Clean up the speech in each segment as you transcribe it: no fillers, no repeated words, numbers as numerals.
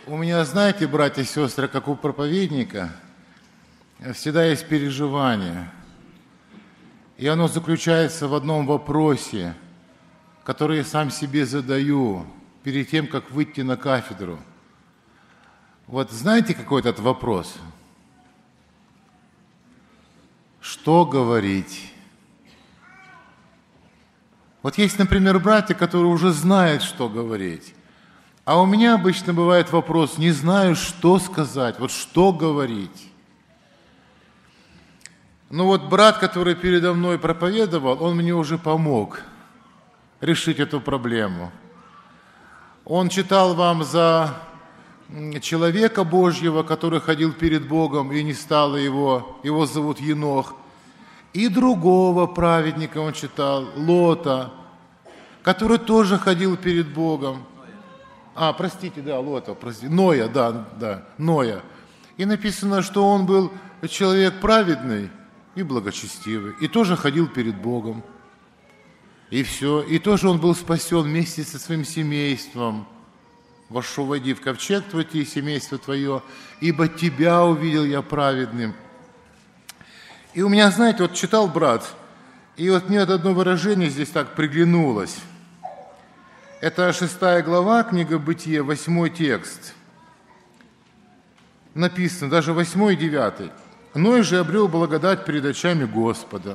У меня, знаете, братья и сестры, как у проповедника, всегда есть переживание. И оно заключается в одном вопросе, который я сам себе задаю перед тем, как выйти на кафедру. Вот знаете, какой этот вопрос? Что говорить? Вот есть, например, братья, которые уже знают, что говорить. А у меня обычно бывает вопрос, не знаю, что сказать, вот что говорить. Ну вот брат, который передо мной проповедовал, он мне уже помог решить эту проблему. Он читал вам за человека Божьего, который ходил перед Богом и не стало его зовут Енох. И другого праведника он читал, Лота, который тоже ходил перед Богом. Ноя. И написано, что он был человек праведный и благочестивый, и тоже ходил перед Богом. И все. И тоже он был спасен вместе со своим семейством. Войди в ковчег твой, и семейство твое, ибо тебя увидел я праведным. И у меня, знаете, вот читал брат, и вот мне одно выражение здесь так приглянулось. Это 6 глава, книга Бытие, 8 текст. Написано, даже 8 и 9. «Ной же обрел благодать перед очами Господа.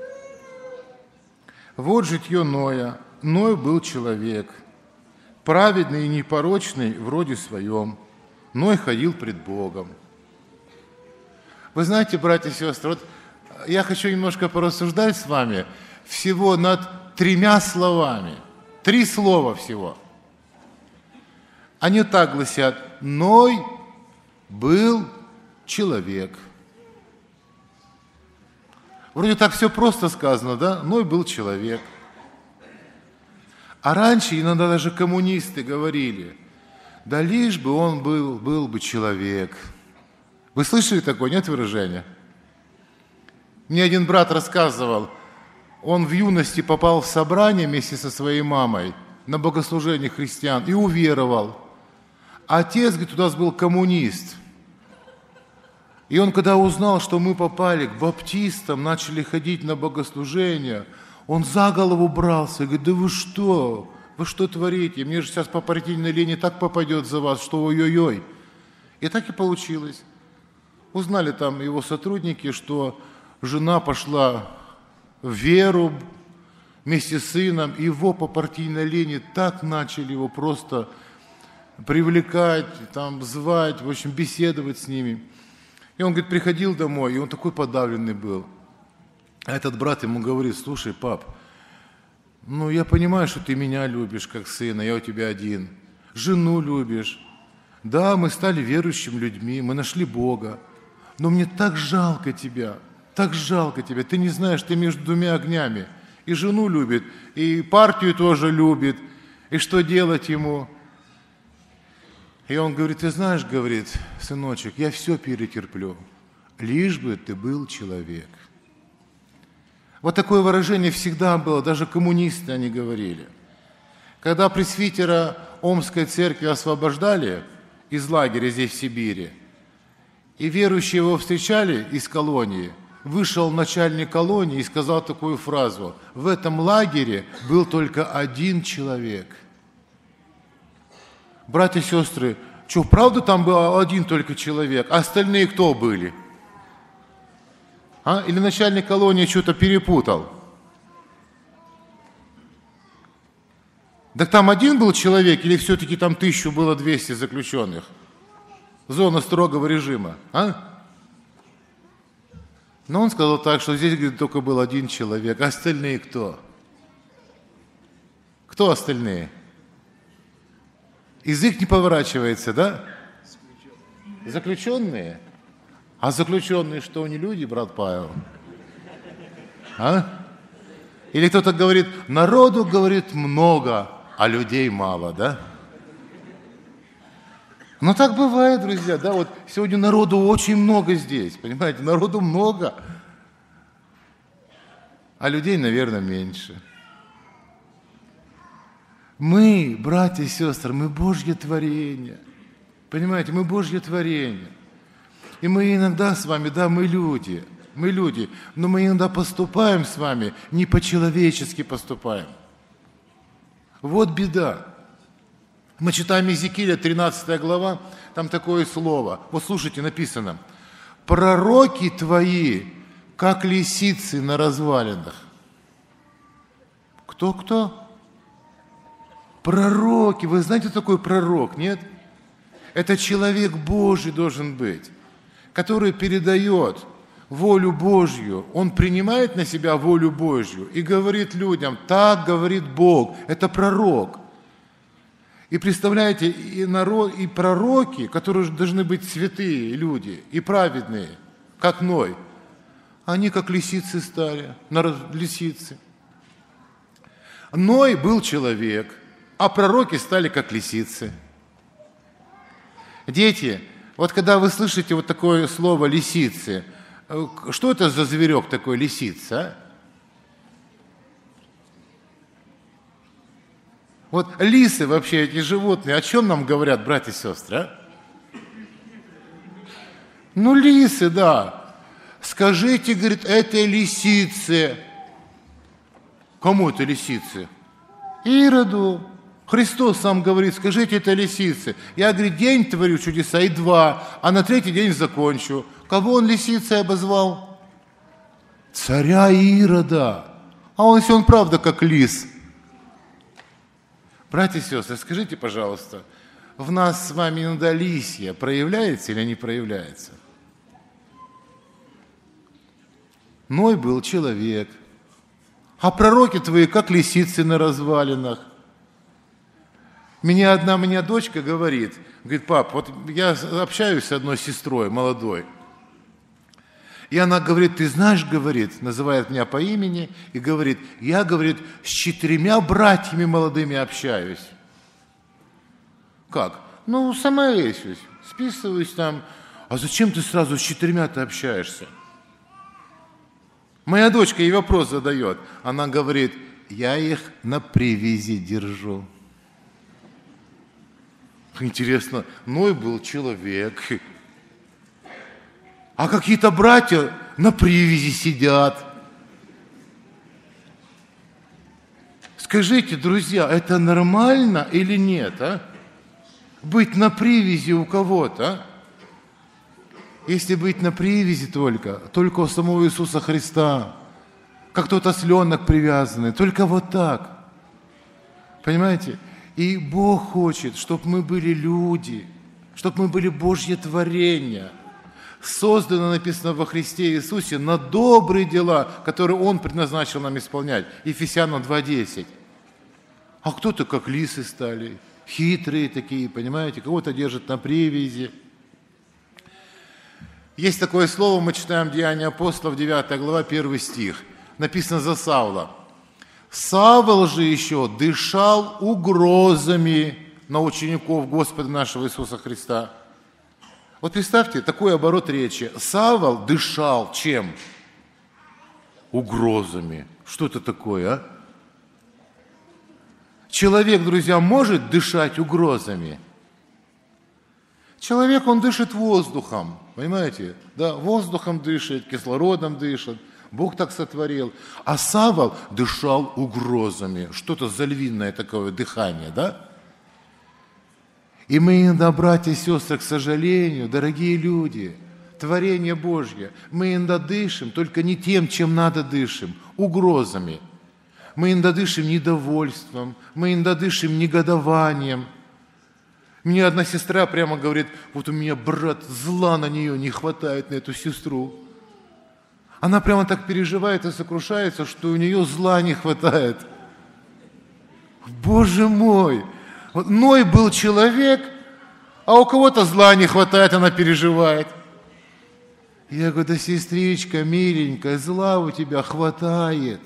Вот житье Ноя. Ной был человек, праведный и непорочный в роде своем. Ной ходил пред Богом». Вы знаете, братья и сестры, вот я хочу немножко порассуждать с вами всего над 3 словами. 3 слова всего. Они так гласят: Ной был человек. Вроде так все просто сказано, да? Ной был человек. А раньше иногда даже коммунисты говорили: да лишь бы он был бы человек. Вы слышали такое, нет, выражения? Мне один брат рассказывал, он в юности попал в собрание вместе со своей мамой на богослужение христиан и уверовал. А отец, говорит, у нас был коммунист. И он, когда узнал, что мы попали к баптистам, начали ходить на богослужение, он за голову брался и говорит: да вы что творите? Мне же сейчас по партийной линии так попадет за вас, что ой-ой-ой. И так и получилось. Узнали там его сотрудники, что жена пошла в веру вместе с сыном, и его по партийной линии так начали его просто привлекать, там, звать, в общем, беседовать с ними. И он, говорит, приходил домой, и он такой подавленный был. А этот брат ему говорит: слушай, пап, ну я понимаю, что ты меня любишь как сына, я у тебя один. Жену любишь. Да, мы стали верующими людьми, мы нашли Бога. Но мне так жалко тебя. Ты не знаешь, ты между 2 огнями. И жену любит, и партию тоже любит. И что делать ему? И он говорит: ты знаешь, говорит, сыночек, я все перетерплю, лишь бы ты был человек. Вот такое выражение всегда было, даже коммунисты они говорили. Когда пресвитера Омской церкви освобождали из лагеря здесь, в Сибири, и верующие его встречали из колонии, вышел начальник колонии и сказал такую фразу: в этом лагере был только 1 человек. Братья и сестры, что, правда там был 1 только человек, а остальные кто были? Или начальник колонии что-то перепутал? Так там 1 был человек или все-таки там 1200 заключенных? Зона строгого режима, Но он сказал так, что здесь, говорит, только был 1 человек, а остальные кто? Кто остальные? Язык не поворачивается, да? Заключенные? А заключенные что, не люди, брат Павел? Или кто-то говорит: народу, говорит, много, а людей мало, да? Но так бывает, друзья, да, вот сегодня народу очень много здесь, понимаете, народу много, а людей, наверное, меньше. Мы, братья и сестры, мы Божье творение. Понимаете, мы Божье творение. И мы иногда с вами, да, мы люди, но мы иногда поступаем с вами, не по-человечески поступаем. Вот беда. Мы читаем Иезекииля, 13 глава, там такое слово. Вот слушайте, написано. «Пророки твои, как лисицы на развалинах». Кто? Пророки. Вы знаете, что такое пророк, нет? Это человек Божий должен быть, который передает волю Божью. Он принимает на себя волю Божью и говорит людям, так говорит Бог. Это пророк. И представляете, и народ, и пророки, которые должны быть святые люди, и праведные, как Ной, они как лисицы стали, лисицы. Ной был человек, а пророки стали как лисицы. Дети, вот когда вы слышите вот такое слово «лисицы», что это за зверек такой лисица, а? Вот лисы вообще, эти животные, о чем нам говорят, братья и сестры, а? Ну, лисы, да. Скажите, говорит, это лисицы. Кому это лисицы? Ироду. Христос сам говорит, скажите, это лисицы. Я, говорит, день творю чудеса, и 2, а на 3-й день закончу. Кого он лисицей обозвал? Царя Ирода. А он, если он правда как лис. Братья и сестры, скажите, пожалуйста, в нас с вами иногда лисья проявляется или не проявляется? Ной был человек, а пророки твои, как лисицы на развалинах. Меня дочка говорит, пап, вот я общаюсь с одной сестрой молодой, и она говорит, ты знаешь, говорит, называет меня по имени, и говорит, я, говорит, с 4 братьями молодыми общаюсь. Как? Ну, сама ищусь, списываюсь там. А зачем ты сразу с 4-то общаешься? Моя дочка ей вопрос задает. Она говорит, я их на привязи держу. Интересно, Ной был человек, а какие-то братья на привязи сидят. Скажите, друзья, это нормально или нет, а? Быть на привязи у кого-то, а? Если быть на привязи только у самого Иисуса Христа, как тот осленок привязанный, только вот так. Понимаете? И Бог хочет, чтобы мы были люди, чтобы мы были Божье творение, создано, написано во Христе Иисусе, на добрые дела, которые Он предназначил нам исполнять. Ефесянам 2:10. А кто-то как лисы стали, хитрые такие, понимаете, кого-то держат на привязи. Есть такое слово, мы читаем Деяния апостолов, 9 глава, 1 стих. Написано за Савла. Савл же еще дышал угрозами на учеников Господа нашего Иисуса Христа. Вот представьте, такой оборот речи. Савл дышал чем? Угрозами. Что это такое, а? Человек, друзья, может дышать угрозами? Человек, он дышит воздухом, понимаете? Да, воздухом дышит, кислородом дышит. Бог так сотворил. А Савл дышал угрозами. Что-то за львиное такое дыхание, да? И мы иногда, братья и сестры, к сожалению, дорогие люди, творение Божье, мы иногда дышим, только не тем, чем надо дышим, угрозами. Мы иногда дышим недовольством, мы иногда дышим негодованием. Мне одна сестра прямо говорит, вот у меня, брат, зла на нее не хватает, на эту сестру. Она прямо так переживает и сокрушается, что у нее зла не хватает. Боже мой! Вот Ной был человек, а у кого-то зла не хватает, она переживает. Я говорю, да, сестричка, миленькая, зла у тебя хватает.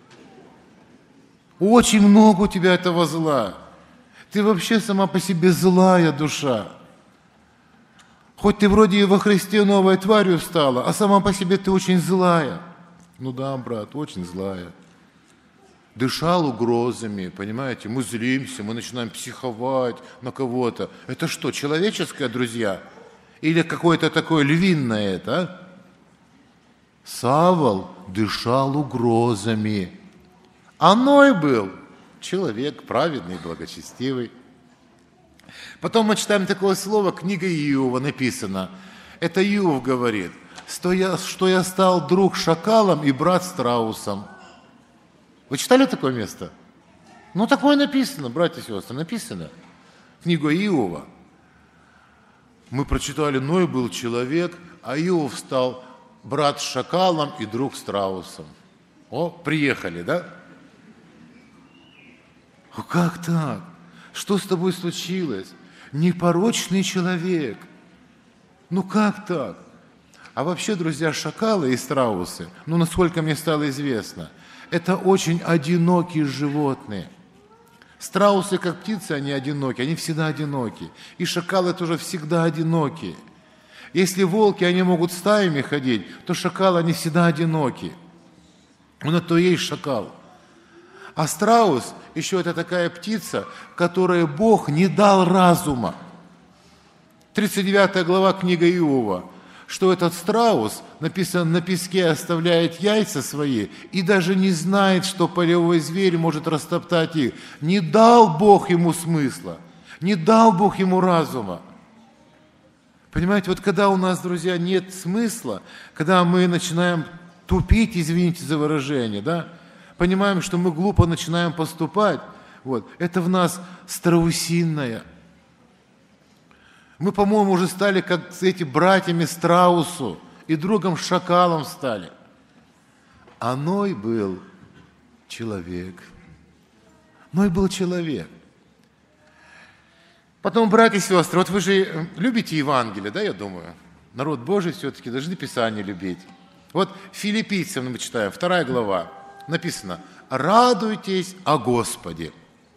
Очень много у тебя этого зла. Ты вообще сама по себе злая душа. Хоть ты вроде и во Христе новой тварью стала, а сама по себе ты очень злая. Ну да, брат, очень злая. дышал угрозами, понимаете, мы злимся, мы начинаем психовать на кого-то. Это что, человеческое, друзья? Или какое-то такое львиное это, а? Савол дышал угрозами. А Ной был человек праведный, благочестивый. Потом мы читаем такое слово, книга Иова написано. Это Иов говорит, что я стал друг шакалом и брат страусом. Вы читали такое место? Ну, такое написано, братья и сестры, написано. Книга Иова. Мы прочитали, Ной был человек, а Иов стал брат с шакалом и друг страусом. О, приехали, да? О, как так? Что с тобой случилось? Непорочный человек. Ну как так? А вообще, друзья, шакалы и страусы, ну, насколько мне стало известно, это очень одинокие животные. Страусы, как птицы, они одиноки, они всегда одиноки. И шакалы тоже всегда одинокие. Если волки, они могут стаями ходить, то шакалы, они всегда одиноки. Он это и есть шакал. А страус еще это такая птица, которой Бог не дал разума. 39 глава книга Иова, что этот страус, написано, на песке оставляет яйца свои и даже не знает, что полевой зверь может растоптать их. Не дал Бог ему смысла, не дал Бог ему разума. Понимаете, вот когда у нас, друзья, нет смысла, когда мы начинаем тупить, извините за выражение, да, понимаем, что мы глупо начинаем поступать, вот, это в нас страусиное. Мы, по-моему, уже стали как эти братьями страусу и другом шакалом стали. А Ной был человек. Ной был человек. Потом, братья и сестры, вот вы же любите Евангелие, да, я думаю? Народ Божий все-таки должны Писание любить. Вот Филиппийцам мы читаем, 2 глава, написано «Радуйтесь о Господе».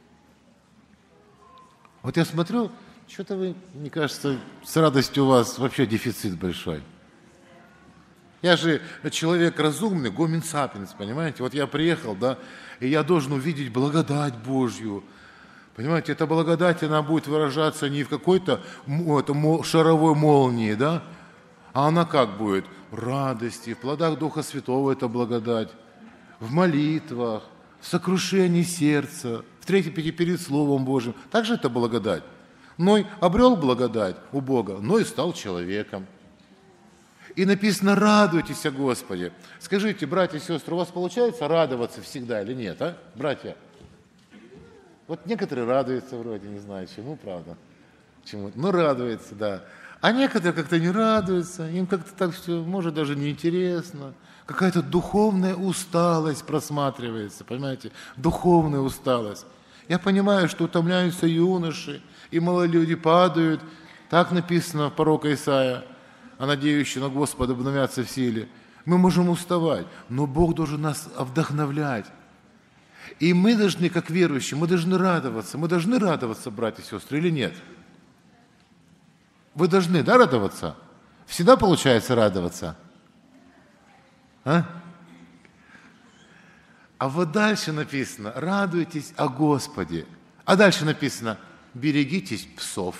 Вот я смотрю, что-то вы, мне кажется, с радостью у вас вообще дефицит большой. Я же человек разумный, гомин сапиенс, понимаете? Вот я приехал, да, и я должен увидеть благодать Божью. Понимаете, эта благодать, она будет выражаться не в какой-то шаровой молнии, да, а она как будет? В радости, в плодах Духа Святого эта благодать, в молитвах, в сокрушении сердца, в трепете перед Словом Божьим. Также это благодать. Ной обрел благодать у Бога, Ной стал человеком. И написано, радуйтесь о Господе. Скажите, братья и сестры, у вас получается радоваться всегда или нет, а, братья? Вот некоторые радуются вроде, не знаю чему, правда. Чему? Ну, радуются, да. А некоторые как-то не радуются, им как-то так все, может, даже неинтересно. Какая-то духовная усталость просматривается, понимаете? Духовная усталость. Я понимаю, что утомляются юноши, и малолюди падают. Так написано в пророка Исаия, а надеющие на Господа обновятся в силе. Мы можем уставать, но Бог должен нас вдохновлять. И мы должны, как верующие, мы должны радоваться. Мы должны радоваться, братья и сестры, или нет? Вы должны, да, радоваться? Всегда получается радоваться? А вот дальше написано, радуйтесь о Господе. А дальше написано, берегитесь псов.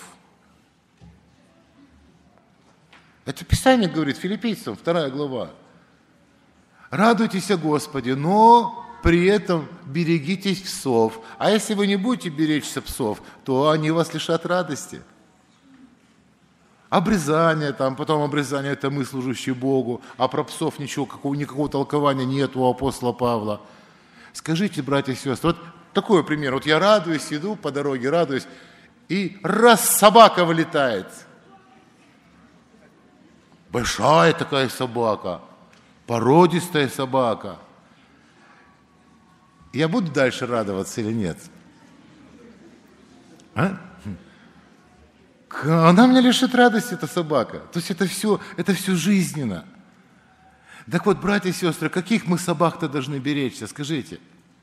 Это Писание говорит, Филиппийцам, 2 глава. Радуйтесь о Господе, но при этом берегитесь псов. А если вы не будете беречься псов, то они вас лишат радости. Обрезание, потом обрезание – это мы, служащие Богу, а про псов никакого толкования нет у апостола Павла. Скажите, братья и сестры, вот такой пример. Вот я радуюсь, иду по дороге, радуюсь, и раз собака вылетает. Большая такая собака, породистая собака. Я буду дальше радоваться или нет? А? Она меня лишит радости, эта собака. То есть это все жизненно. Так вот, братья и сестры, каких мы собак-то должны беречься, скажите?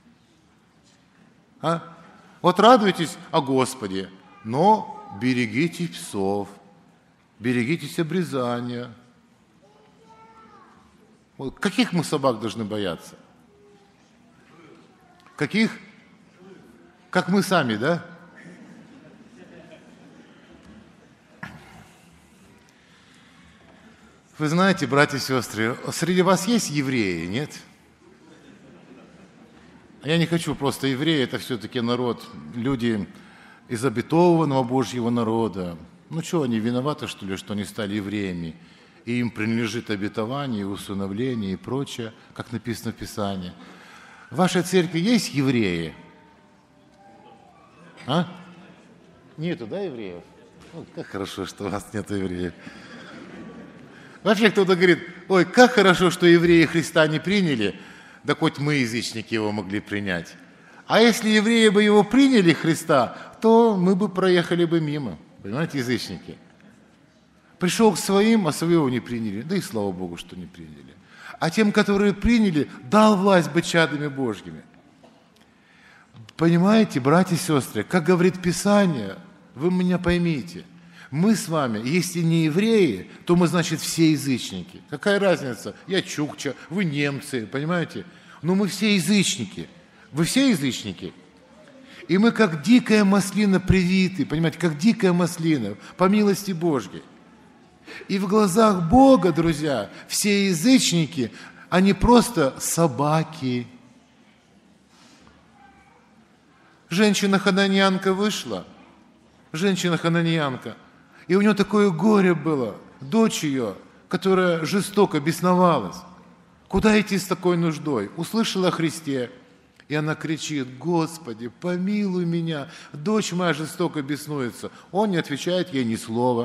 А? Вот радуйтесь о Господе, но берегитесь псов, берегитесь обрезания. Вот каких мы собак должны бояться? Каких? Как мы сами, да? Вы знаете, братья и сестры, среди вас есть евреи, нет? Я не хочу просто евреи, это все-таки народ, люди из обетованного Божьего народа. Ну что, они виноваты, что ли, что они стали евреями? И им принадлежит обетование, усыновление и прочее, как написано в Писании. В вашей церкви есть евреи? А? Нету, да, евреев? Ну, как хорошо, что у вас нет евреев. Вообще кто-то говорит, ой, как хорошо, что евреи Христа не приняли, да хоть мы, язычники, его могли принять. А если евреи бы его приняли, Христа, то мы бы проехали бы мимо. Понимаете, язычники. Пришел к своим, а своего не приняли. Да и слава Богу, что не приняли. А тем, которые приняли, дал власть быть чадами Божьими. Понимаете, братья и сестры, как говорит Писание, вы меня поймите, мы с вами, если не евреи, то мы, значит, все язычники. Какая разница? Я чукча, вы немцы, понимаете? Но мы все язычники. Вы все язычники. И мы как дикая маслина привиты, понимаете, как дикая маслина, по милости Божьей. И в глазах Бога, друзья, все язычники, они просто собаки. Женщина-хананеянка вышла, женщина-хананеянка, и у нее такое горе было, дочь ее, которая жестоко бесновалась. Куда идти с такой нуждой? Услышала о Христе, и она кричит, Господи, помилуй меня, дочь моя жестоко беснуется. Он не отвечает ей ни слова.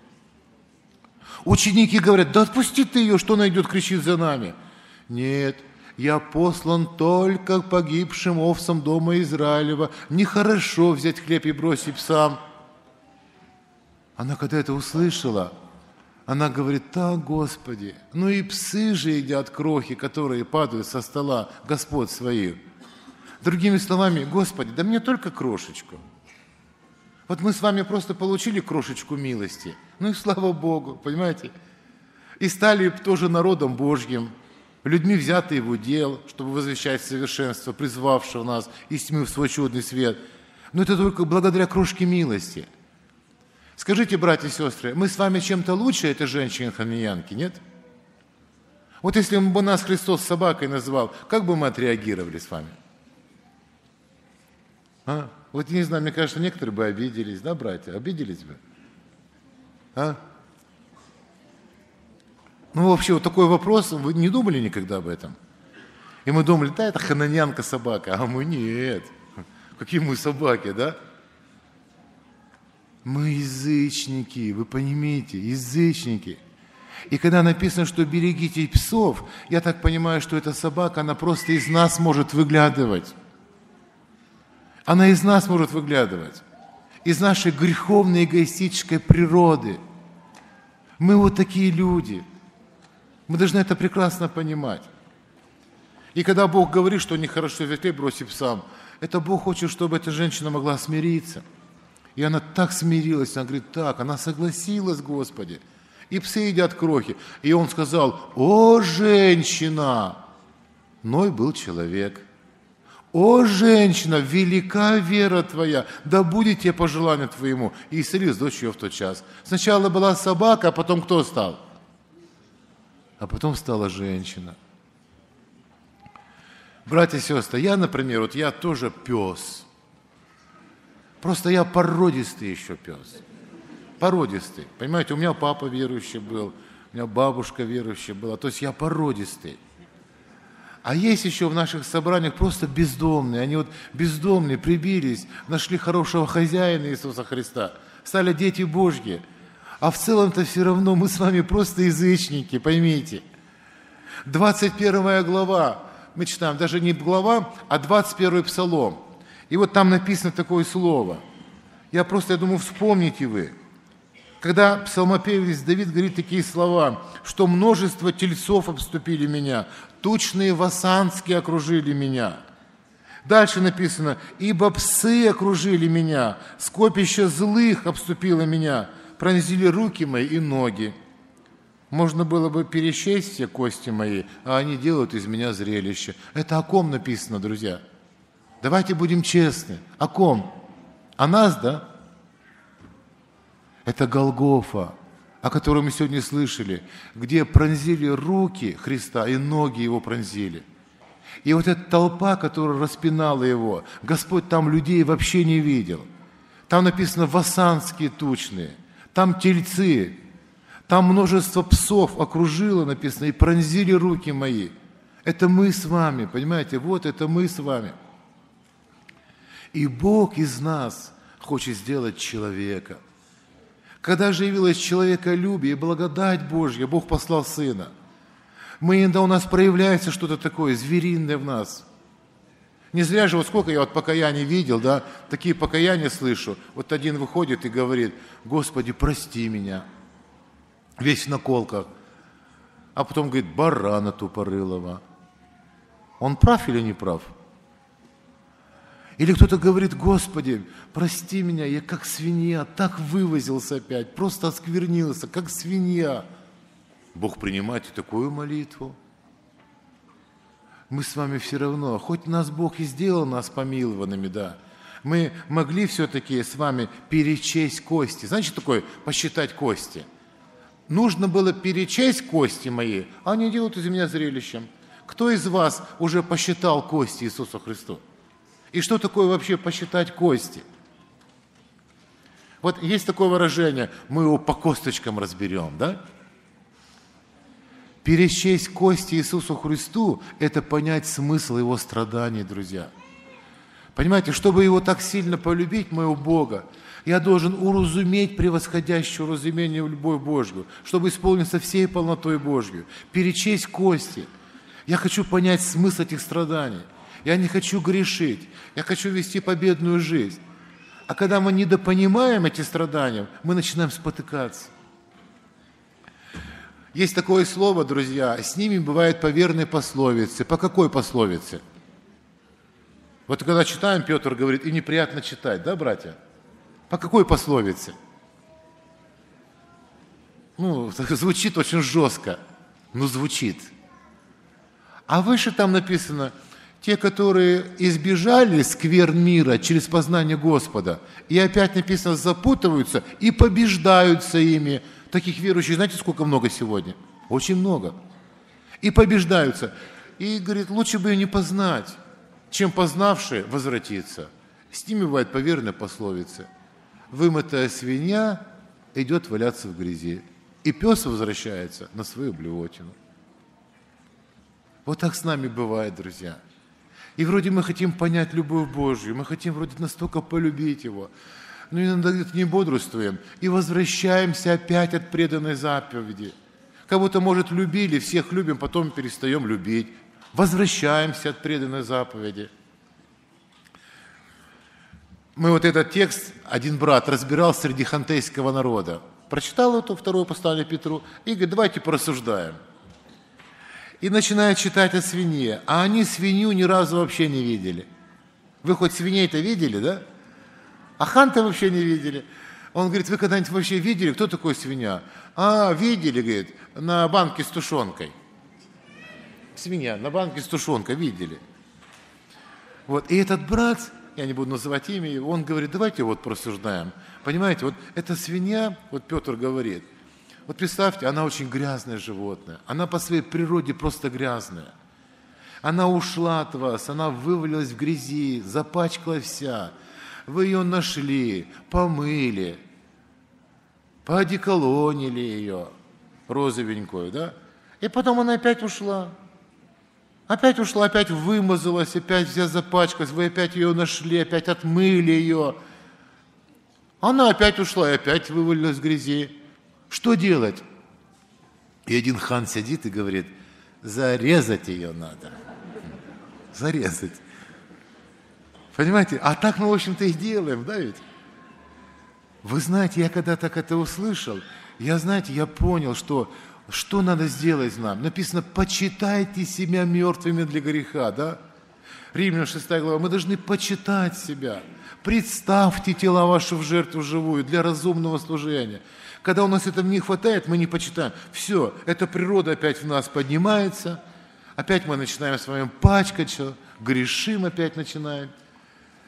Ученики говорят, да отпусти ты ее, что она идет, кричит за нами. Нет, я послан только к погибшим овцам дома Израилева. Нехорошо взять хлеб и бросить псам. Она когда это услышала, она говорит, так, Господи, ну и псы же едят крохи, которые падают со стола Господ своих. Другими словами, Господи, да мне только крошечку. Вот мы с вами просто получили крошечку милости, ну и слава Богу, понимаете? И стали тоже народом Божьим, людьми взятые в удел, чтобы возвещать совершенство, призвавшего нас из тьмы в свой чудный свет. Но это только благодаря крошке милости. Скажите, братья и сестры, мы с вами чем-то лучше этой женщины-хананеянки, нет? Вот если бы нас Христос собакой назвал, как бы мы отреагировали с вами? А? Вот не знаю, мне кажется, некоторые бы обиделись, да, братья? Обиделись бы? А? Ну, вообще, вот такой вопрос, вы не думали никогда об этом? И мы думали, да, это хананеянка собака, а мы нет. Какие мы собаки, да? Мы язычники, вы понимаете, язычники. И когда написано, что берегите псов, я так понимаю, что эта собака, она просто из нас может выглядывать. Она из нас может выглядывать. Из нашей греховной эгоистической природы. Мы вот такие люди. Мы должны это прекрасно понимать. И когда Бог говорит, что нехорошо взять хлеб бросить псам, это Бог хочет, чтобы эта женщина могла смириться. И она так смирилась, она говорит, так, она согласилась, Господи. И псы едят крохи. И он сказал, о, женщина! Ной был человек. О, женщина, велика вера твоя, да будет тебе по желанию твоему. И исцелилась дочь ее в тот час. Сначала была собака, а потом кто стал? А потом стала женщина. Братья и сестры, я, например, вот я тоже пес. Просто я породистый еще пес. Породистый. Понимаете, у меня папа верующий был, у меня бабушка верующая была. То есть я породистый. А есть еще в наших собраниях просто бездомные. Они вот бездомные, прибились, нашли хорошего хозяина Иисуса Христа, стали дети Божьи. А в целом-то все равно мы с вами просто язычники, поймите. 21 глава, мы читаем, даже не глава, а 21 псалом. И вот там написано такое слово. Я думаю, вспомните вы. Когда псалмопевец Давид говорит такие слова, что множество тельцов обступили меня, тучные васански окружили меня. Дальше написано, ибо псы окружили меня, скопище злых обступило меня, пронзили руки мои и ноги. Можно было бы пересчесть все кости мои, а они делают из меня зрелище. Это о ком написано, друзья? Давайте будем честны. О ком? О нас, да? Это Голгофа, о которой мы сегодня слышали, где пронзили руки Христа и ноги Его пронзили. И вот эта толпа, которая распинала Его, Господь там людей вообще не видел. Там написано «васанские тучные», там тельцы, там множество псов окружило, написано, и пронзили руки мои. Это мы с вами, понимаете, вот это мы с вами. И Бог из нас хочет сделать человека. Когда же явилось человеколюбие и благодать Божья, Бог послал Сына. Иногда у нас проявляется что-то такое звериное в нас. Не зря же, вот сколько я вот покаяний видел, да, такие покаяния слышу. Вот один выходит и говорит: «Господи, прости меня», весь в наколках. А потом говорит: «Барана тупорылого». Он прав или не прав? Или кто-то говорит: «Господи, прости меня, я как свинья, так вывозился опять, просто осквернился, как свинья». Бог принимает и такую молитву. Мы с вами все равно, хоть нас Бог и сделал нас помилованными, да, мы могли все-таки с вами перечесть кости. Знаете, что такое посчитать кости? Нужно было перечесть кости мои, а они делают из меня зрелищем. Кто из вас уже посчитал кости Иисусу Христу? И что такое вообще посчитать кости? Вот есть такое выражение: мы его по косточкам разберем, да? Перечесть кости Иисусу Христу – это понять смысл Его страданий, друзья. Понимаете, чтобы Его так сильно полюбить, моего Бога, я должен уразуметь превосходящее разумение любовь Божью, чтобы исполниться всей полнотой Божью. Перечесть кости. Я хочу понять смысл этих страданий. Я не хочу грешить. Я хочу вести победную жизнь. А когда мы недопонимаем эти страдания, мы начинаем спотыкаться. Есть такое слово, друзья, с ними бывают по верной пословице. По какой пословице? Вот когда читаем, Петр говорит: и неприятно читать, да, братья? По какой пословице? Звучит очень жестко, но звучит. А выше там написано: те, которые избежали скверн мира через познание Господа, и опять написано, запутываются и побеждаются ими. Таких верующих, знаете, сколько много сегодня? Очень много. И побеждаются. И, говорит, лучше бы ее не познать, чем познавшие возвратиться. С ними бывает по верной пословице: вымытая свинья идет валяться в грязи, и пес возвращается на свою блевотину. Вот так с нами бывает, друзья. И вроде мы хотим понять любовь Божью, мы хотим вроде настолько полюбить Его, но иногда где-то не бодрствуем и возвращаемся опять от преданной заповеди. Кого-то, может, любили, всех любим, потом перестаем любить. Возвращаемся от преданной заповеди. Мы вот этот текст, один брат разбирал среди хантейского народа. Прочитал это второе послание Петру и говорит: давайте порассуждаем. И начинает читать о свинье. А они свинью ни разу вообще не видели. Вы хоть свиней-то видели, да? А ханты вообще не видели. Он говорит: вы когда-нибудь вообще видели, кто такой свинья? А, видели, говорит, на банке с тушенкой. Свинья на банке с тушенкой видели. Вот, и этот брат, я не буду называть имя, он говорит: давайте вот порассуждаем. Понимаете, вот эта свинья, вот Петр говорит, вот представьте, она очень грязное животное. Она по своей природе просто грязная. Она ушла от вас, она вывалилась в грязи, запачкала вся. Вы ее нашли, помыли, поодеколонили ее, розовенькую, да? И потом она опять ушла. Опять ушла, опять вымазалась, опять вся запачкалась, вы опять ее нашли, опять отмыли ее. Она опять ушла и опять вывалилась в грязи. Что делать? И один хан сидит и говорит: зарезать ее надо. Зарезать. Понимаете? А так мы, в общем-то, и делаем, да ведь? Вы знаете, я когда так это услышал, я понял, что надо сделать нам. Написано: почитайте себя мертвыми для греха, да? Римлянам 6 глава. Мы должны почитать себя. Представьте тела ваши в жертву живую для разумного служения. Когда у нас этого не хватает, мы не почитаем. Все, эта природа опять в нас поднимается, опять мы начинаем с вами пачкать, грешим опять начинаем.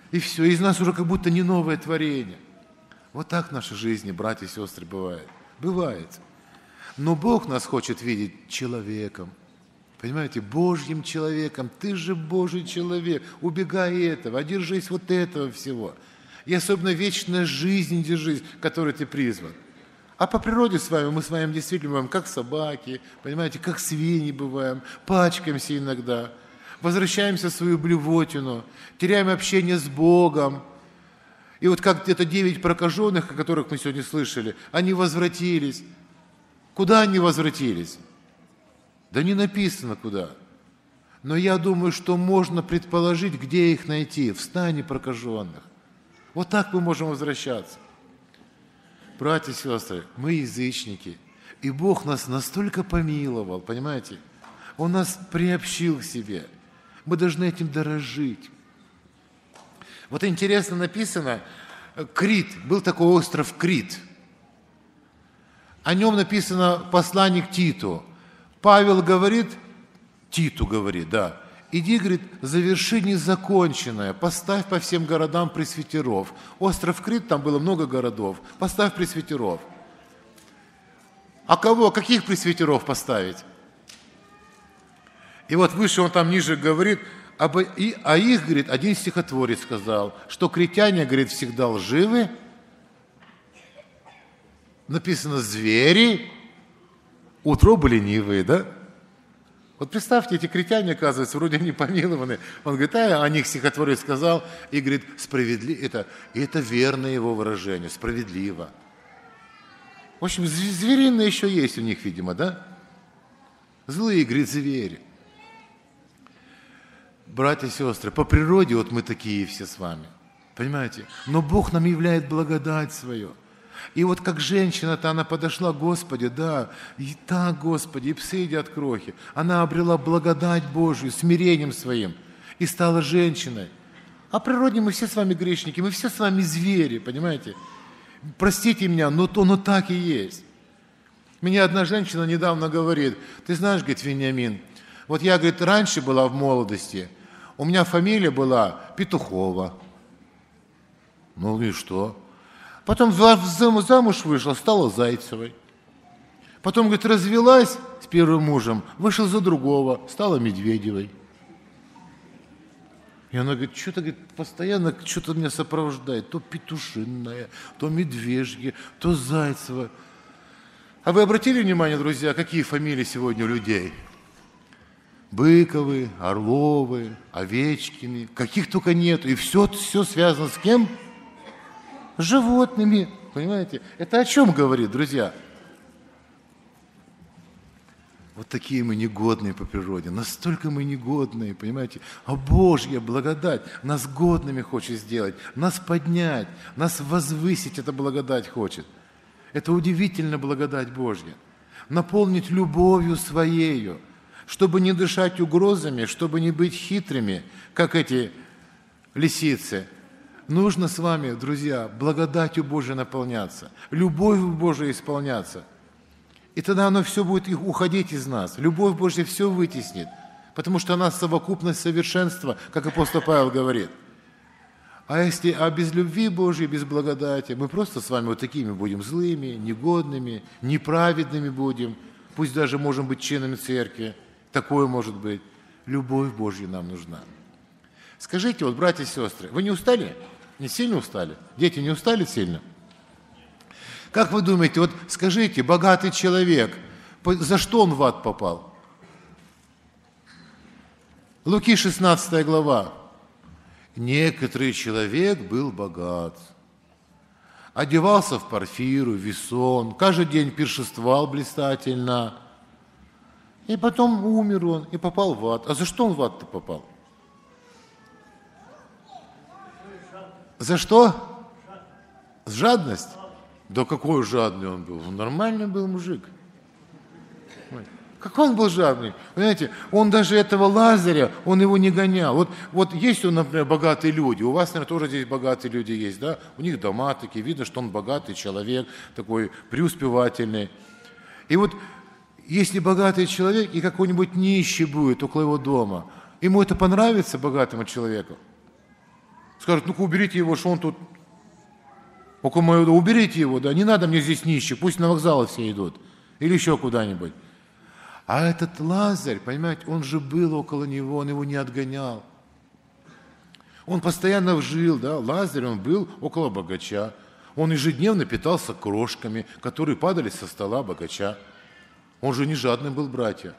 И все, из нас уже как будто не новое творение. Вот так в нашей жизни, братья и сестры, бывает. Бывает. Но Бог нас хочет видеть человеком. Понимаете, Божьим человеком. Ты же Божий человек. Убегай этого, одержись вот этого всего. И особенно вечная жизнь держись, к которой ты призван. А по природе мы с вами действительно бываем как собаки, понимаете, как свиньи бываем, пачкаемся иногда, возвращаемся в свою блевотину, теряем общение с Богом. И вот как где-то 9 прокаженных, о которых мы сегодня слышали, они возвратились. Куда они возвратились? Да не написано куда. Но я думаю, что можно предположить, где их найти, в стане прокаженных. Вот так мы можем возвращаться. Братья и сестры, мы язычники, и Бог нас настолько помиловал, понимаете? Он нас приобщил к себе. Мы должны этим дорожить. Вот интересно написано, Крит, был такой остров Крит. О нем написано послание к Титу. Павел говорит, Титу говорит, да, иди, говорит, заверши незаконченное, поставь по всем городам пресвитеров. Остров Крит, там было много городов, поставь пресвитеров. А кого, каких пресвитеров поставить? И вот выше он там ниже говорит, а их, говорит, один стихотворец сказал, что критяне, говорит, всегда лживы, написано звери, утробы ленивые, да? Вот представьте, эти критяне, оказывается, вроде они помилованы. Он говорит, о них стихотворец сказал, и говорит, это верное его выражение, справедливо. В общем, звериное еще есть у них, видимо, да? Злые, говорит, звери. Братья и сестры, по природе вот мы такие все с вами, понимаете? Но Бог нам являет благодать свою. И вот как женщина-то, она подошла к Господи, да, и так, Господи, и псы едят крохи. Она обрела благодать Божию смирением своим и стала женщиной. А в природе мы все с вами грешники, мы все с вами звери, понимаете? Простите меня, но так и есть. Мне одна женщина недавно говорит, ты знаешь, говорит, Вениамин, вот я, говорит, раньше была в молодости, у меня фамилия была Петухова. Ну и что? Потом замуж вышла, стала Зайцевой. Потом, говорит, развелась с первым мужем, вышла за другого, стала Медведевой. И она говорит, что-то, говорит, постоянно что-то меня сопровождает. То Петушинная, то Медвежья, то Зайцева. А вы обратили внимание, друзья, какие фамилии сегодня у людей? Быковы, Орловы, Овечкины, каких только нет. И все связано с кем? С животными, понимаете? Это о чем говорит, друзья? Вот такие мы негодные по природе, настолько мы негодные, понимаете? А Божья благодать нас годными хочет сделать, нас поднять, нас возвысить эта благодать хочет. Это удивительная благодать Божья. Наполнить любовью Своею, чтобы не дышать угрозами, чтобы не быть хитрыми, как эти лисицы. Нужно с вами, друзья, благодатью Божией наполняться, любовью Божией исполняться. И тогда оно все будет уходить из нас. Любовь Божья все вытеснит, потому что она совокупность совершенства, как апостол Павел говорит. А без любви Божьей, без благодати, мы просто с вами вот такими будем злыми, негодными, неправедными будем, пусть даже можем быть членами церкви. Такое может быть. Любовь Божья нам нужна. Скажите, вот, братья и сестры, вы не устали? Не сильно устали? Дети не устали сильно? Как вы думаете, вот скажите, богатый человек, за что он в ад попал? Луки 16 глава. Некоторый человек был богат, одевался в парфиру, весон, каждый день пиршествовал блистательно, и потом умер он и попал в ад. А за что он в ад-то попал? За что? Жадность? Да какой жадный он был? Он нормальный был мужик. Какой он был жадный? Понимаете, он даже этого Лазаря, он его не гонял. Вот есть, например, богатые люди. У вас, наверное, тоже здесь богатые люди есть, да? У них дома такие, видно, что он богатый человек, такой преуспевательный. И вот если богатый человек и какой-нибудь нищий будет около его дома, ему это понравится, богатому человеку? Скажут, ну-ка уберите его, что он тут около моего дома. Уберите его, да, не надо мне здесь нищих, пусть на вокзалы все идут. Или еще куда-нибудь. А этот Лазарь, понимаете, он же был около него, он его не отгонял. Он постоянно жил, да, Лазарь, он был около богача. Он ежедневно питался крошками, которые падали со стола богача. Он же не жадный был, братья.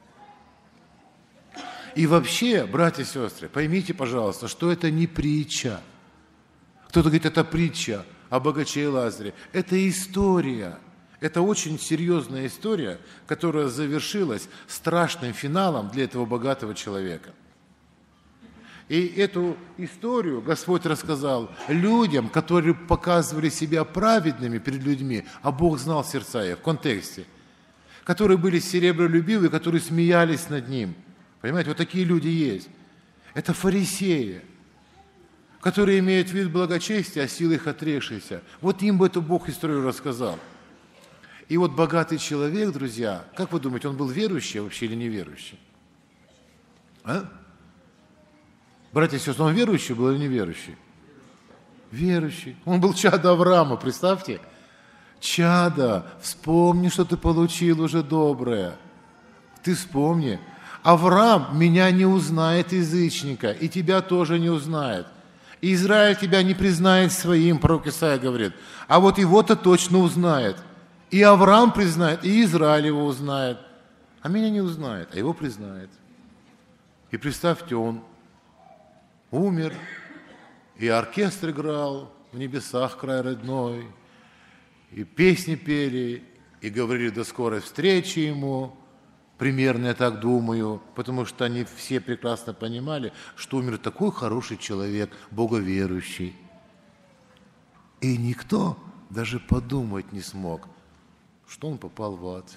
И вообще, братья и сестры, поймите, пожалуйста, что это не притча. Кто-то говорит, это притча о богаче и Лазаре. Это история. Это очень серьезная история, которая завершилась страшным финалом для этого богатого человека. И эту историю Господь рассказал людям, которые показывали себя праведными перед людьми, а Бог знал сердца их в контексте, которые были серебролюбивы, которые смеялись над Ним. Понимаете, вот такие люди есть. Это фарисеи, которые имеют вид благочестия, а силы их отрекшиеся. Вот им бы эту Бог историю рассказал. И вот богатый человек, друзья, как вы думаете, он был верующий вообще или неверующий? А? Братья и сестры, он верующий был или неверующий? Верующий. Он был чадо Авраама, представьте. Чадо, вспомни, что ты получил уже доброе. Ты вспомни. Авраам меня не узнает, язычника, и тебя тоже не узнает. И Израиль тебя не признает своим, пророк Исаия говорит. А вот его-то точно узнает. И Авраам признает, и Израиль его узнает. А меня не узнает, а его признает. И представьте, он умер, и оркестр играл в небесах край родной, и песни пели, и говорили до скорой встречи ему. Примерно, я так думаю, потому что они все прекрасно понимали, что умер такой хороший человек, боговерующий. И никто даже подумать не смог, что он попал в ад.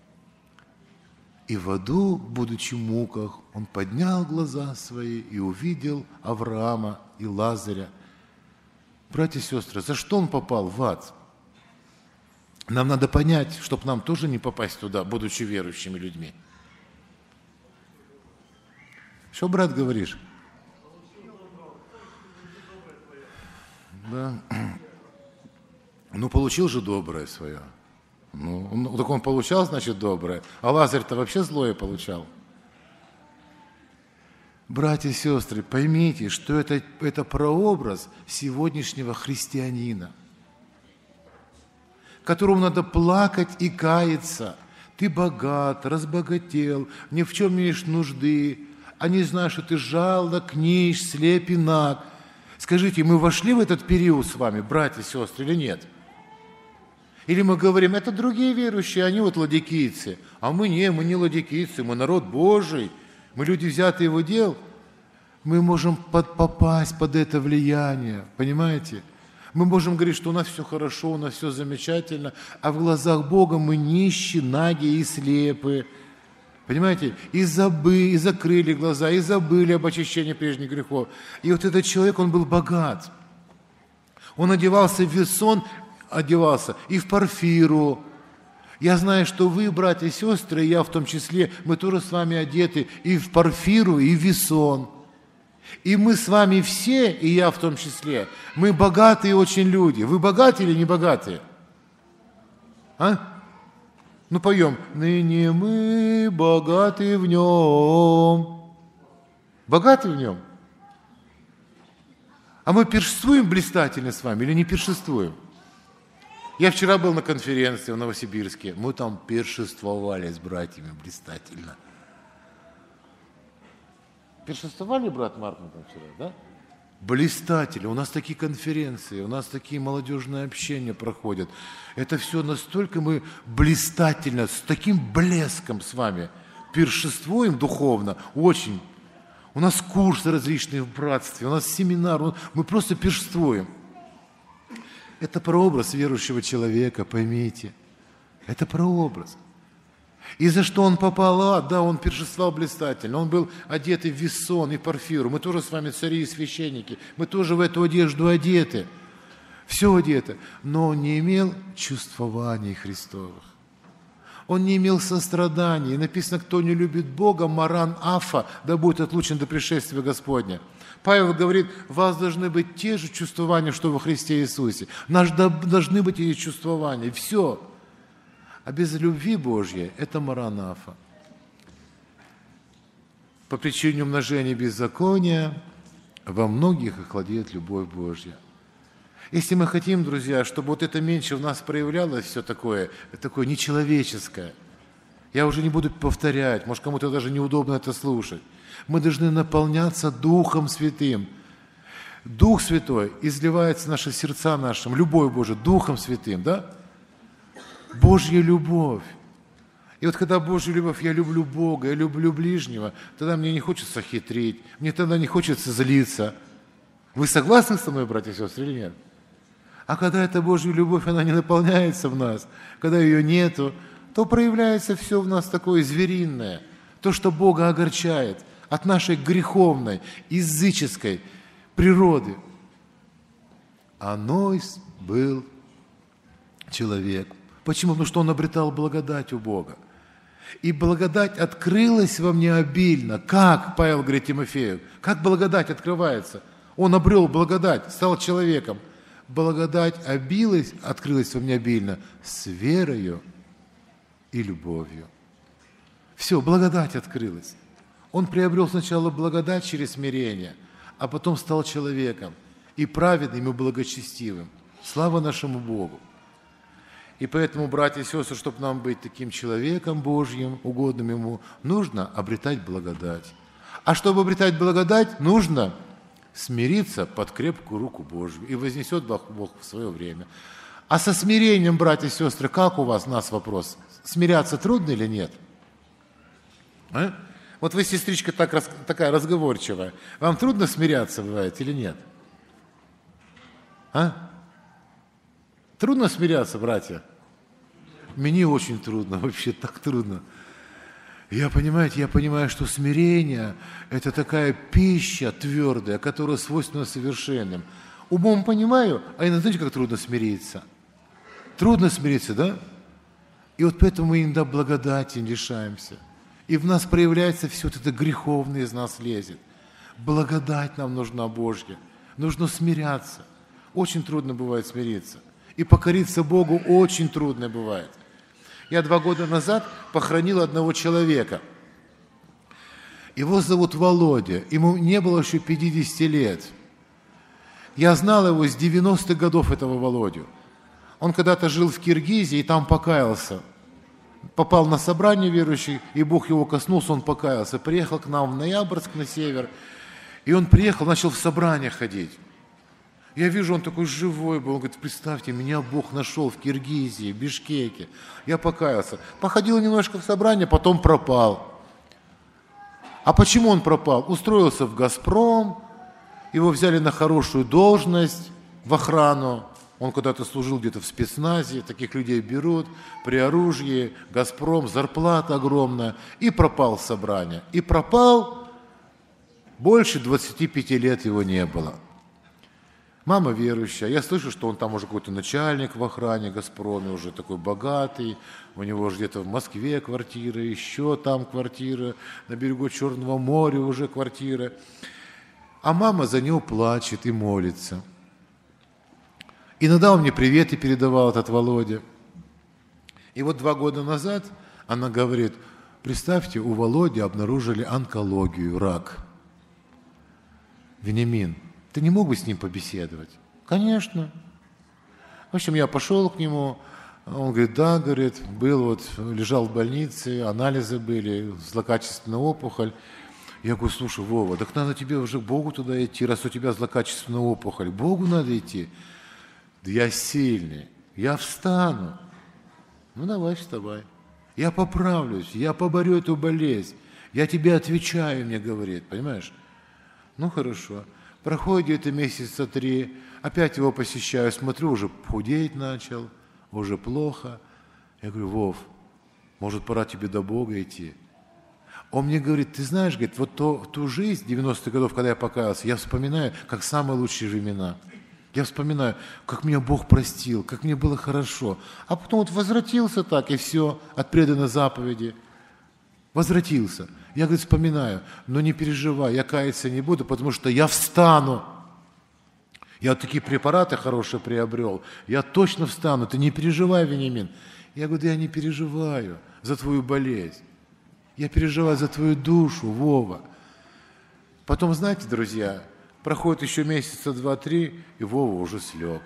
И в аду, будучи в муках, он поднял глаза свои и увидел Авраама и Лазаря. Братья и сестры, за что он попал в ад? Нам надо понять, чтобы нам тоже не попасть туда, будучи верующими людьми. Что, брат, говоришь? Да. Ну, получил же доброе свое. Ну, так он получал, значит, доброе. А Лазарь-то вообще злое получал. Братья и сестры, поймите, что это прообраз сегодняшнего христианина, которому надо плакать и каяться. Ты богат, разбогател, ни в чем не имеешь нужды, а не знаешь, что ты жалок, нищ, слеп и наг. Скажите, мы вошли в этот период с вами, братья и сестры, или нет? Или мы говорим, это другие верующие, они вот ладикийцы, а мы не ладикийцы, мы народ Божий, мы люди, взятые его дел. Мы можем попасть под это влияние, понимаете? Мы можем говорить, что у нас все хорошо, у нас все замечательно, а в глазах Бога мы нищие, наги и слепы. Понимаете? И закрыли глаза, и забыли об очищении прежних грехов. И вот этот человек, он был богат. Он одевался в весон, и в парфиру. Я знаю, что вы, братья и сестры, и я в том числе, мы тоже с вами одеты и в парфиру, и в весон. И мы с вами все, и я в том числе, мы богатые очень люди. Вы богатые или не богатые? А? Ну, поем. Ныне мы богаты в нем. Богаты в нем? А мы пиршествуем блистательно с вами или не пиршествуем? Я вчера был на конференции в Новосибирске. Мы там пиршествовали с братьями блистательно. Пиршествовали, брат Марк, там вчера, да? Блистатели. У нас такие конференции, у нас такие молодежные общения проходят. Это все настолько мы блистательно, с таким блеском с вами пиршествуем духовно. Очень. У нас курсы различные в братстве, у нас семинар, мы просто пиршествуем. Это прообраз верующего человека, поймите. Это прообраз. И за что он попал? Да, он пиршествовал блистательно. Он был одет и в весон, и в парфиру. Мы тоже с вами цари и священники. Мы тоже в эту одежду одеты. Все одето. Но он не имел чувствований Христовых. Он не имел сострадания. И написано, кто не любит Бога, маран афа, да будет отлучен до пришествия Господня. Павел говорит, у вас должны быть те же чувствования, что во Христе Иисусе. Должны быть эти чувствования. Все. А без любви Божьей это маран афа. По причине умножения беззакония во многих охладеет любовь Божья. Если мы хотим, друзья, чтобы вот это меньше в нас проявлялось, все такое нечеловеческое, я уже не буду повторять, может, кому-то даже неудобно это слушать. Мы должны наполняться Духом Святым. Дух Святой изливается в наши сердца нашим, любовь Божия, Духом Святым, да? Божья любовь. И вот когда Божья любовь, я люблю Бога, я люблю ближнего, тогда мне не хочется хитрить, мне тогда не хочется злиться. Вы согласны со мной, братья и сестры, или нет? А когда эта Божья любовь, она не наполняется в нас, когда ее нету, то проявляется все в нас такое звериное, то, что Бога огорчает от нашей греховной, языческой природы. А Ной был человек. Почему? Потому что он обретал благодать у Бога. И благодать открылась во мне обильно. Как, Павел говорит Тимофею, как благодать открывается? Он обрел благодать, стал человеком. Благодать открылась во мне обильно с верою и любовью. Все, благодать открылась. Он приобрел сначала благодать через смирение, а потом стал человеком и праведным, и благочестивым. Слава нашему Богу! И поэтому, братья и сестры, чтобы нам быть таким человеком Божьим, угодным Ему, нужно обретать благодать. А чтобы обретать благодать, нужно смириться под крепкую руку Божью, и вознесет Бог в свое время. А со смирением, братья и сестры, как у нас вопрос? Смиряться трудно или нет? А? Вот вы, сестричка, такая разговорчивая. Вам трудно смиряться бывает или нет? А? Трудно смиряться, братья? Мне очень трудно, вообще так трудно. Я понимаю, что смирение – это такая пища твердая, которая свойственна совершенным. Умом понимаю, а иногда, знаете, как трудно смириться? Трудно смириться, да? И вот поэтому мы иногда благодати лишаемся. И в нас проявляется все вот это греховное из нас лезет. Благодать нам нужна Божья. Нужно смиряться. Очень трудно бывает смириться. И покориться Богу очень трудно бывает. Я 2 года назад похоронил одного человека. Его зовут Володя. Ему не было еще 50 лет. Я знал его с 90-х годов, этого Володю. Он когда-то жил в Киргизии и там покаялся. Попал на собрание верующих, и Бог его коснулся, он покаялся. Приехал к нам в Ноябрьск, на север. И он приехал, начал в собрание ходить. Я вижу, он такой живой был. Он говорит, представьте, меня Бог нашел в Киргизии, в Бишкеке. Я покаялся. Походил немножко в собрание, потом пропал. А почему он пропал? Устроился в «Газпром», его взяли на хорошую должность в охрану. Он когда-то служил где-то в спецназе, таких людей берут, при оружии, «Газпром», зарплата огромная. И пропал с собрания. И пропал, больше 25 лет его не было. Мама верующая, я слышу, что он там уже какой-то начальник в охране, «Газпроме», уже такой богатый, у него уже где-то в Москве квартира, еще там квартира, на берегу Черного моря уже квартира. А мама за него плачет и молится. Иногда он мне приветы передавал, этот Володя. И вот 2 года назад она говорит, представьте, у Володи обнаружили онкологию, рак. Вениамин, ты не мог бы с ним побеседовать? Конечно. В общем, я пошел к нему, он говорит, да, говорит, лежал в больнице, анализы были, злокачественная опухоль. Я говорю, слушай, Вова, так надо тебе уже к Богу туда идти, раз у тебя злокачественная опухоль. Богу надо идти. Да я сильный, я встану. Ну, давай, вставай. Я поправлюсь, я поборю эту болезнь. Я тебе отвечаю, мне говорит, понимаешь? Ну, хорошо. Проходит где-то месяца 3, опять его посещаю, смотрю, уже худеть начал, уже плохо. Я говорю, Вов, может, пора тебе до Бога идти? Он мне говорит, ты знаешь, говорит, вот ту жизнь 90-х годов, когда я покаялся, я вспоминаю, как самые лучшие времена. Я вспоминаю, как меня Бог простил, как мне было хорошо. А потом вот возвратился так, и все, от преданной заповеди. Возвратился. Я, говорит, вспоминаю, но не переживай, я каяться не буду, потому что я встану. Я вот такие препараты хорошие приобрел. Я точно встану, ты не переживай, Вениамин. Я говорю, да я не переживаю за твою болезнь. Я переживаю за твою душу, Вова. Потом, знаете, друзья, проходит еще месяца 2-3, и Вова уже слег.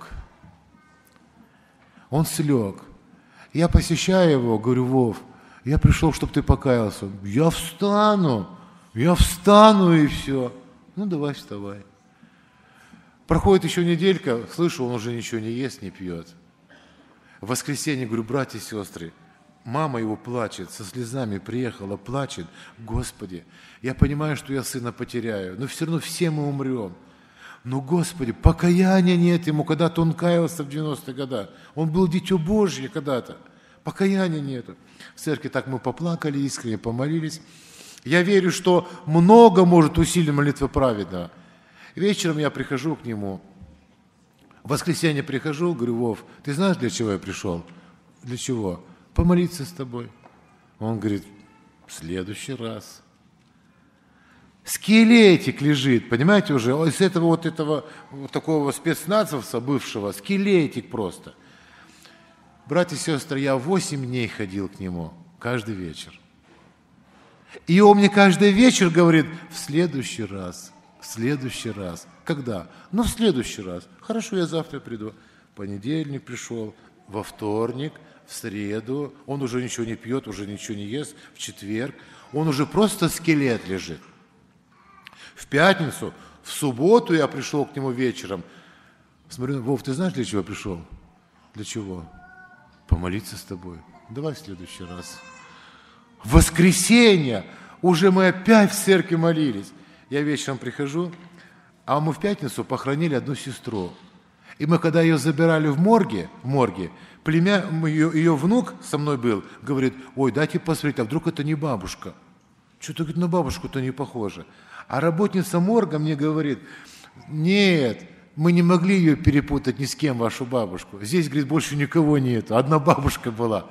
Он слег. Я посещаю его, говорю, Вов, я пришел, чтобы ты покаялся. Я встану и все. Ну, давай, вставай. Проходит еще неделька, слышу, он уже ничего не ест, не пьет. В воскресенье говорю, братья и сестры, мама его плачет, со слезами приехала, плачет. Господи, я понимаю, что я сына потеряю, но все равно все мы умрем. Но, Господи, покаяния нет ему, когда-то он каялся в 90-е годы. Он был дитё Божье когда-то. Покаяния нету. В церкви так мы поплакали, искренне помолились. Я верю, что много может усилить молитва праведного. Вечером я прихожу к нему. В воскресенье прихожу, говорю, Вов, ты знаешь, для чего я пришел? Для чего? Помолиться с тобой. Он говорит, в следующий раз. Скелетик лежит, понимаете, уже из этого вот такого спецназовца бывшего, скелетик просто. Братья и сестры, я 8 дней ходил к нему, каждый вечер. И он мне каждый вечер говорит, в следующий раз. Когда? Ну, в следующий раз. Хорошо, я завтра приду. В понедельник пришел, во вторник, в среду. Он уже ничего не пьет, уже ничего не ест. В четверг. Он уже просто скелет лежит. В пятницу, в субботу я пришел к нему вечером. Смотрю, Вов, ты знаешь, для чего я пришел? Для чего? Помолиться с тобой. Давай в следующий раз. В воскресенье уже мы опять в церкви молились. Я вечером прихожу, а мы в пятницу похоронили одну сестру. И мы, когда ее забирали в морге, ее внук со мной был, говорит, ой, дайте посмотреть, а вдруг это не бабушка? Что-то, говорит, на бабушку-то не похоже. А работница морга мне говорит, нет, мы не могли ее перепутать ни с кем, вашу бабушку. Здесь, говорит, больше никого нету, одна бабушка была.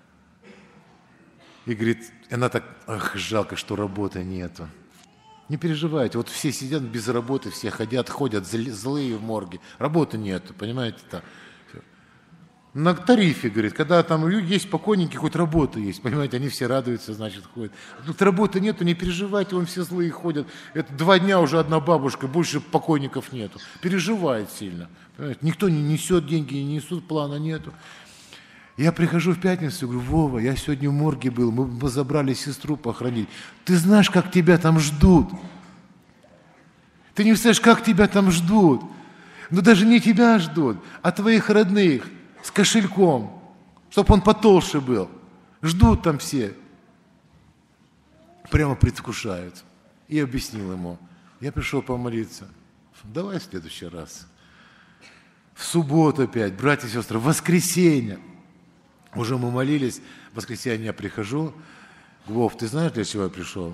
И говорит, она так, ах, жалко, что работы нету. Не переживайте, вот все сидят без работы, все ходят злые в морге. Работы нету, понимаете-то. На тарифе, говорит, когда там есть покойники, хоть работа есть, понимаете, они все радуются, значит, ходят. Тут работы нету, не переживайте, вон все злые ходят. Это 2 дня уже одна бабушка, больше покойников нету. Переживает сильно. Понимаете? Никто не несет деньги, не несут, плана нету. Я прихожу в пятницу и говорю, Вова, я сегодня в морге был, мы забрали сестру похоронить. Ты знаешь, как тебя там ждут? Ты не представляешь, как тебя там ждут? Но даже не тебя ждут, а твоих родных с кошельком, чтобы он потолще был. Ждут там все. Прямо предвкушают. И объяснил ему. Я пришел помолиться. Давай в следующий раз. В субботу опять, братья и сестры, в воскресенье. Уже мы молились, в воскресенье я прихожу. Вов, ты знаешь, для чего я пришел?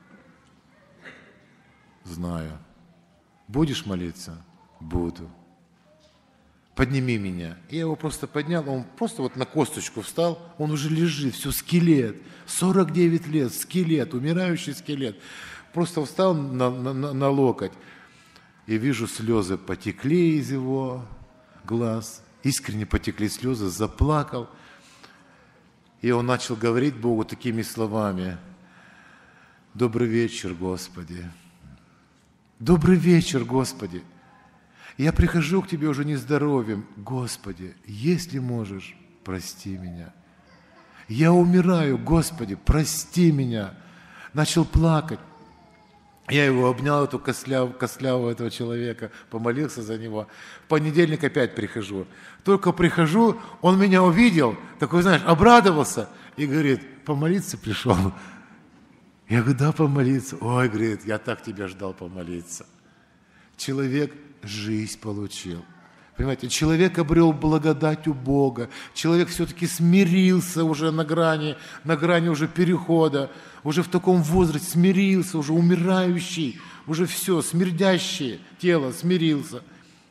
Знаю. Будешь молиться? Буду. Подними меня. Я его просто поднял, он просто вот на косточку встал, он уже лежит, все, скелет. 49 лет, скелет, умирающий скелет. Просто встал на локоть. И вижу, слезы потекли из его глаз. Искренне потекли слезы, заплакал. И он начал говорить Богу такими словами. Добрый вечер, Господи. Добрый вечер, Господи. Я прихожу к Тебе уже нездоровым. Господи, если можешь, прости меня. Я умираю, Господи, прости меня. Начал плакать. Я его обнял, эту костлявого этого человека, помолился за него. В понедельник опять прихожу. Только прихожу, он меня увидел, такой, знаешь, обрадовался и говорит, помолиться пришел. Я говорю, да, помолиться. Ой, говорит, я так тебя ждал помолиться. Человек жизнь получил. Понимаете, человек обрел благодать у Бога. Человек все-таки смирился уже на грани уже перехода. Уже в таком возрасте смирился, уже умирающий. Уже все, смердящее тело смирился.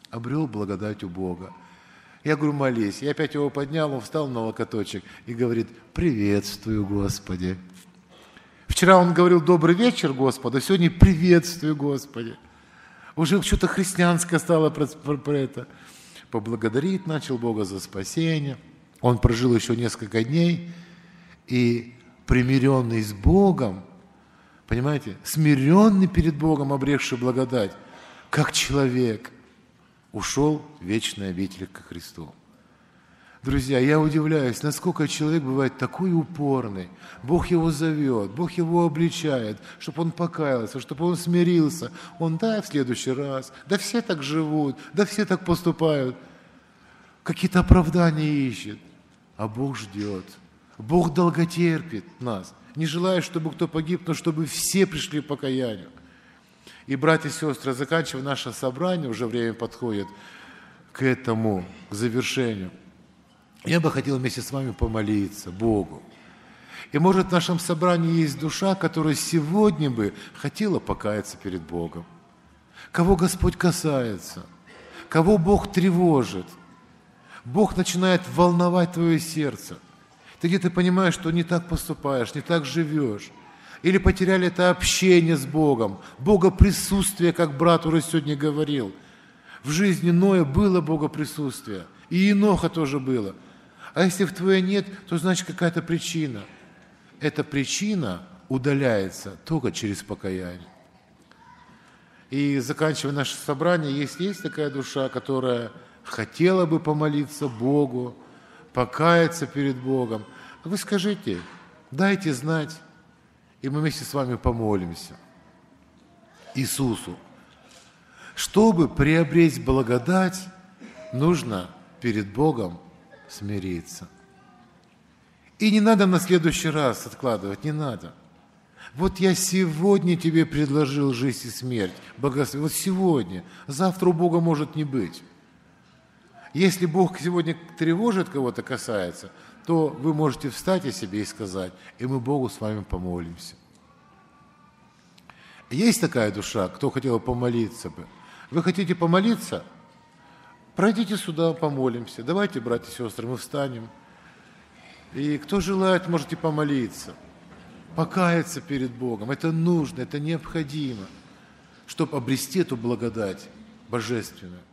обрел благодать у Бога. Я говорю, молись. Я опять его поднял, он встал на локоточек и говорит, приветствую, Господи. Вчера он говорил, добрый вечер, Господи, а сегодня приветствую, Господи. Уже что-то христианское стало про это. Поблагодарить начал Бога за спасение. Он прожил еще несколько дней, и примиренный с Богом, понимаете, смиренный перед Богом, обрекший благодать, как человек, ушел в вечный обитель ко Христу. Друзья, я удивляюсь, насколько человек бывает такой упорный. Бог его зовет, Бог его обличает, чтобы он покаялся, чтобы он смирился. Он, да, в следующий раз, да все так живут, да все так поступают. Какие-то оправдания ищет, а Бог ждет. Бог долготерпит нас, не желая, чтобы кто погиб, но чтобы все пришли к покаянию. И, братья и сестры, заканчивая наше собрание, уже время подходит к этому, к завершению. Я бы хотел вместе с вами помолиться Богу. И может в нашем собрании есть душа, которая сегодня бы хотела покаяться перед Богом. Кого Господь касается, кого Бог тревожит. Бог начинает волновать твое сердце. Ты где-то понимаешь, что не так поступаешь, не так живешь. Или потеряли это общение с Богом, Бога присутствие, как брат уже сегодня говорил. В жизни Ноя было Бога присутствие, и Еноха тоже было. А если в твоей нет, то значит какая-то причина. Эта причина удаляется только через покаяние. И заканчивая наше собрание, если есть такая душа, которая хотела бы помолиться Богу, покаяться перед Богом, вы скажите, дайте знать, и мы вместе с вами помолимся Иисусу. Чтобы приобрести благодать, нужно перед Богом смириться. И не надо на следующий раз откладывать, не надо. Вот я сегодня тебе предложил жизнь и смерть, богатство. Вот сегодня, завтра у Бога может не быть. Если Бог сегодня тревожит кого-то, касается, то вы можете встать о себе и сказать, и мы Богу с вами помолимся. Есть такая душа, кто хотел помолиться бы? Вы хотите помолиться? Пройдите сюда, помолимся. Давайте, братья и сестры, мы встанем. И кто желает, можете помолиться. Покаяться перед Богом. Это нужно, это необходимо, чтобы обрести эту благодать божественную.